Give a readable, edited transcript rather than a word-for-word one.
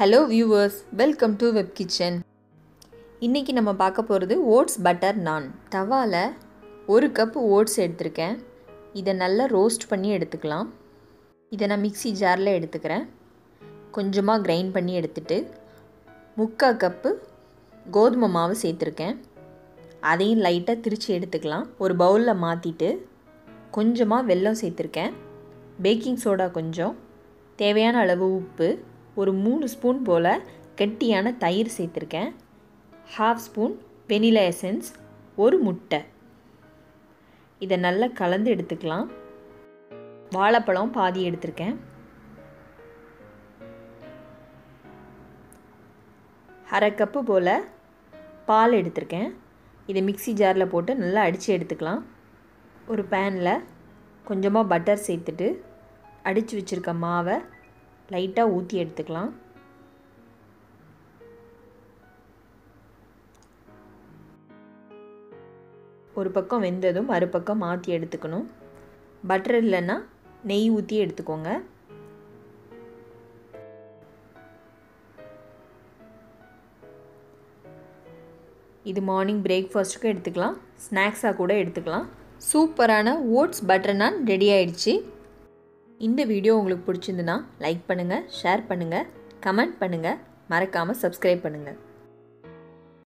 Hello viewers, welcome to web kitchen. இன்றைக்கி நம்ம பார்க்க போகிறது ஓட்ஸ் பட்டர் நான். தவாவில் 1 கப் ஓட்ஸ் எடுத்திருக்கேன். இதை நல்லா ரோஸ்ட் பண்ணி எடுத்துக்கலாம். இதை நான் மிக்ஸி ஜாரில் எடுத்துக்கிறேன். கொஞ்சமாக கிரைண்ட் பண்ணி எடுத்துட்டு 3/4 கப்பு கோதுமை மாவு சேர்த்துருக்கேன். அதையும் லைட்டாக திரித்து எடுத்துக்கலாம். ஒரு பவுலில் மாற்றிட்டு கொஞ்சமாக வெல்லம் சேர்த்துருக்கேன். பேக்கிங் சோடா கொஞ்சம், தேவையான அளவு உப்பு, ஒரு 3 ஸ்பூன் போல் கெட்டியான தயிர் சேர்த்துருக்கேன். 1/2 ஸ்பூன் வெனிலா எசன்ஸ், ஒரு முட்டை. இதை நல்லா கலந்து எடுத்துக்கலாம். வாழைப்பழம் பாதி எடுத்திருக்கேன். 1/2 கப்பு போல் பால் எடுத்திருக்கேன். இதை மிக்ஸி ஜாரில் போட்டு நல்லா அடித்து எடுத்துக்கலாம். ஒரு பேனில் கொஞ்சமாக பட்டர் சேர்த்துட்டு அடித்து வச்சுருக்க மாவை லைட்டாக ஊற்றி எடுத்துக்கலாம். ஒரு பக்கம் வெந்ததும் மறுபக்கம் மாற்றி எடுத்துக்கணும். பட்டர் இல்லைன்னா நெய் ஊற்றி எடுத்துக்கோங்க. இது மார்னிங் பிரேக்ஃபாஸ்ட்டுக்கும் எடுத்துக்கலாம், ஸ்நாக்ஸாக கூட எடுத்துக்கலாம். சூப்பரான ஓட்ஸ் பட்டர் நான் ரெடி ஆயிடுச்சு. இந்த வீடியோ உங்களுக்கு பிடிச்சிருந்துன்னா லைக் பண்ணுங்கள், ஷேர் பண்ணுங்கள், கமெண்ட் பண்ணுங்கள், மறக்காமல் சப்ஸ்கிரைப் பண்ணுங்கள்.